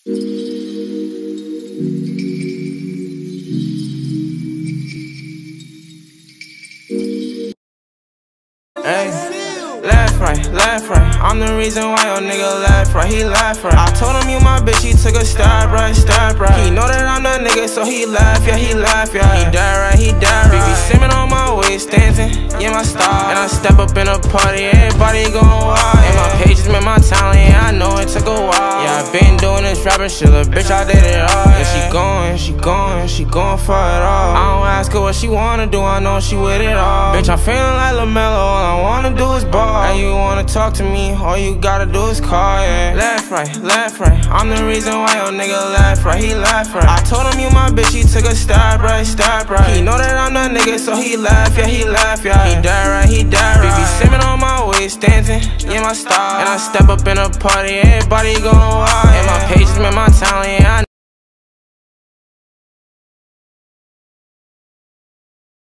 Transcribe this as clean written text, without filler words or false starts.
Hey, laugh right. I'm the reason why your nigga laugh right. He laugh right. I told him you my bitch, he took a stab right. He know that I'm the nigga, so he laugh, yeah. He die right. Baby simming on my waist, dancing, yeah, my style. And I step up in a party, everybody going wild. And my pages met my talent, yeah, I know it took a while. Yeah, I been doing this rapping shit, little bitch, I did it all. And she going for it all. I don't ask her what she wanna do, I know she with it all. Bitch, I'm feeling like LaMelo, all I wanna do is ball. And you wanna talk to me, all you gotta do is call, yeah. Laugh right. I'm the reason why your nigga laugh right. He laugh right. I told him you my bitch, he took a stab right. He know that I'm the nigga, so he laugh, yeah. He die right. Baby simming on my waist, dancing, yeah, my style. And I step up in a party, everybody going wild. And my